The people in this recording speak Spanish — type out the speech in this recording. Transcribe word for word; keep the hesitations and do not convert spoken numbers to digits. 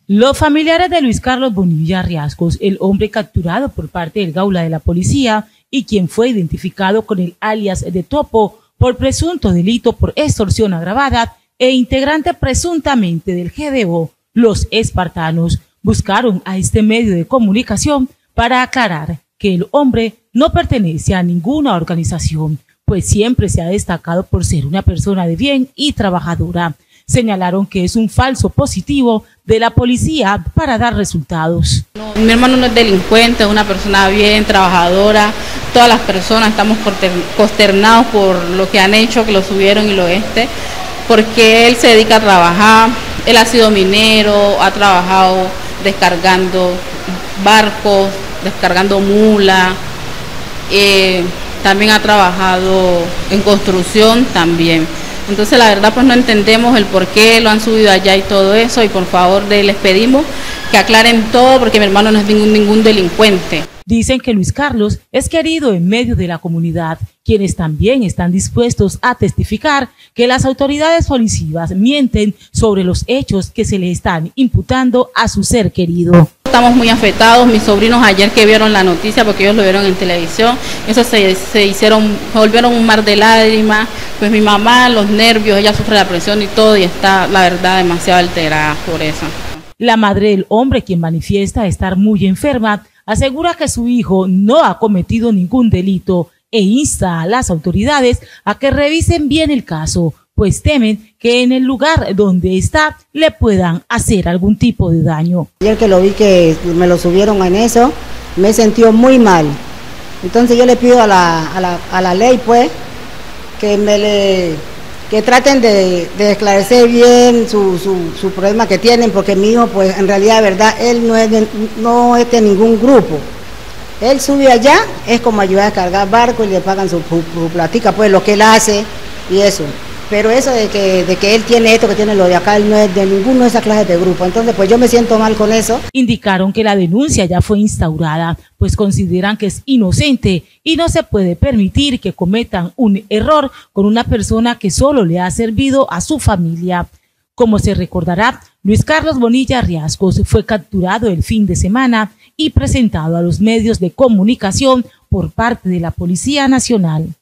Los familiares de Luis Carlos Bonilla Riascos, el hombre capturado por parte del Gaula de la policía y quien fue identificado con el alias de Topo por presunto delito por extorsión agravada e integrante presuntamente del G D O, los espartanos, buscaron a este medio de comunicación para aclarar que el hombre no pertenece a ninguna organización, pues siempre se ha destacado por ser una persona de bien y trabajadora. Señalaron que es un falso positivo de la policía para dar resultados. No, mi hermano no es delincuente, es una persona bien, trabajadora. Todas las personas estamos consternados por lo que han hecho, que lo subieron y lo este, porque él se dedica a trabajar. Él ha sido minero, ha trabajado descargando barcos, descargando mulas, eh, también ha trabajado en construcción también. Entonces la verdad pues no entendemos el por qué lo han subido allá y todo eso, y por favor de, les pedimos que aclaren todo porque mi hermano no es ningún, ningún delincuente. Dicen que Luis Carlos es querido en medio de la comunidad, quienes también están dispuestos a testificar que las autoridades policivas mienten sobre los hechos que se le están imputando a su ser querido. Estamos muy afectados, mis sobrinos ayer que vieron la noticia, porque ellos lo vieron en televisión, eso se, se hicieron, se volvieron un mar de lágrimas, pues mi mamá, los nervios, ella sufre la presión y todo, y está la verdad demasiado alterada por eso. La madre del hombre, quien manifiesta estar muy enferma, asegura que su hijo no ha cometido ningún delito e insta a las autoridades a que revisen bien el caso, pues temen que en el lugar donde está le puedan hacer algún tipo de daño. Ayer que lo vi que me lo subieron en eso, me sentí muy mal. Entonces yo le pido a la, a la, a la ley pues que me le que traten de, de esclarecer bien su, su, su problema que tienen, porque mi hijo pues en realidad de verdad él no es de, no es de ningún grupo. Él sube allá, es como ayudar a cargar barco y le pagan su, su, su platica, pues lo que él hace y eso. Pero eso de que, de que él tiene esto, que tiene lo de acá, él no es de ninguno de esas clases de grupo. Entonces, pues yo me siento mal con eso. Indicaron que la denuncia ya fue instaurada, pues consideran que es inocente y no se puede permitir que cometan un error con una persona que solo le ha servido a su familia. Como se recordará, Luis Carlos Bonilla Riascos fue capturado el fin de semana y presentado a los medios de comunicación por parte de la Policía Nacional.